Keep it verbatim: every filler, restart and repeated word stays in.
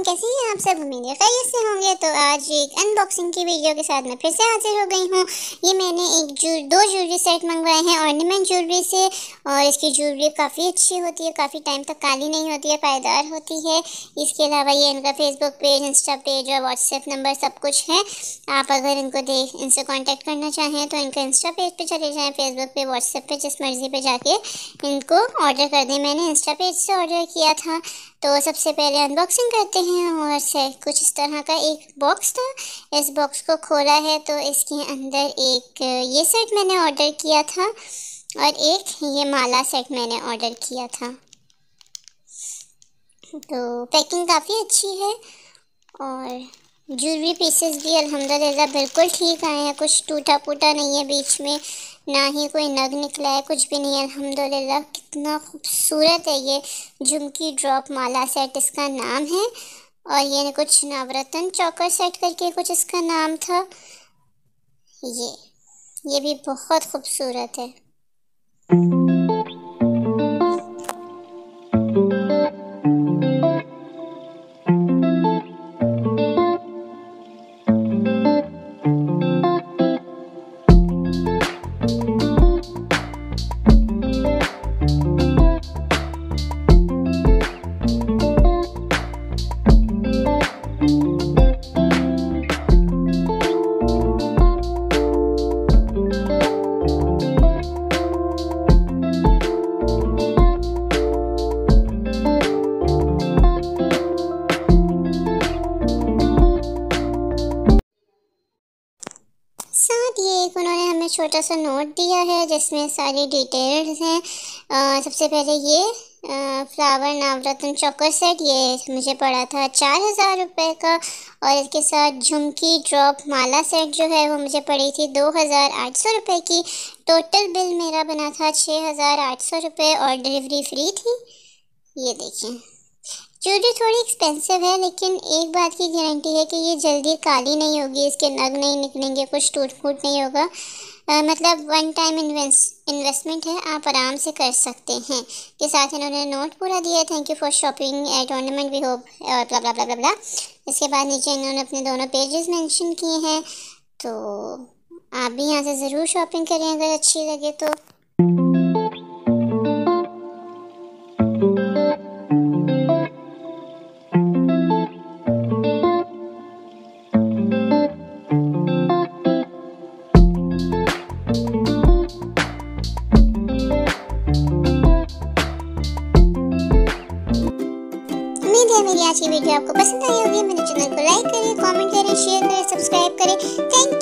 कैसे हैं आप सब? उम्मीद है खैरियत से होंगे। तो आज एक अनबॉक्सिंग की वीडियो के साथ मैं फिर से हाजिर हो गई हूँ। ये मैंने एक जू दो ज्वेलरी सेट मंगवाए हैं ऑर्नामेंट ज्वेलरी से, और इसकी ज्वेलरी काफ़ी अच्छी होती है, काफ़ी टाइम तक काली नहीं होती है, पायदार होती है। इसके अलावा ये इनका फेसबुक पेज, इंस्टा पेज और व्हाट्सएप नंबर सब कुछ है। आप अगर इनको देख इनसे कॉन्टैक्ट करना चाहें तो इनका इंस्टा पेज पर चले जाएँ, फेसबुक पे, व्हाट्सएप पे, जिस मर्ज़ी पे जाके इनको ऑर्डर कर दें। मैंने इंस्टा पेज से ऑर्डर किया था। तो सबसे पहले अनबॉक्सिंग करते हैं, और से कुछ इस तरह का एक बॉक्स था। इस बॉक्स को खोला है तो इसके अंदर एक ये सेट मैंने ऑर्डर किया था और एक ये माला सेट मैंने ऑर्डर किया था। तो पैकिंग काफ़ी अच्छी है और ज्वेलरी पीसेस भी अल्हम्दुलिल्लाह बिल्कुल ठीक आए हैं। कुछ टूटा फूटा नहीं है बीच में, ना ही कोई नग निकला है, कुछ भी नहीं है अल्हम्दुलिल्लाह। कितना खूबसूरत है ये झुमकी ड्रॉप माला सेट इसका नाम है। और ये कुछ नवरत्न चौकर सेट करके कुछ इसका नाम था। ये ये भी बहुत खूबसूरत है। साथ ये एक उन्होंने हमें छोटा सा नोट दिया है जिसमें सारी डिटेल्स हैं। आ, सबसे पहले ये आ, फ्लावर नवरत्न चौकर सेट, ये मुझे पड़ा था चार हज़ार रुपये का। और इसके साथ झुमकी ड्रॉप माला सेट जो है वो मुझे पड़ी थी दो हज़ार आठ सौ रुपये की। टोटल बिल मेरा बना था छः हज़ार आठ सौ रुपये और डिलीवरी फ्री थी। ये देखिए, ज्वेलरी थोड़ी एक्सपेंसिव है, लेकिन एक बात की गारंटी है कि ये जल्दी काली नहीं होगी, इसके नग नहीं निकलेंगे, कुछ टूट फूट नहीं होगा। आ, मतलब वन टाइम इन्वेस्ट इन्वेस्टमेंट है, आप आराम से कर सकते हैं। के साथ इन्होंने नोट पूरा दिया है, thank you for shopping at ornament we hope और ब्ला ब्ला ब्ला ब्ला ब्ला। इसके बाद नीचे इन्होंने अपने दोनों पेजेस मेंशन किए हैं। तो आप भी यहाँ से ज़रूर शॉपिंग करें अगर अच्छी लगे तो। मेरी आज की वीडियो आपको पसंद आई होगी। मेरे चैनल को लाइक करें, कमेंट करें, शेयर करें, सब्सक्राइब करें। थैंक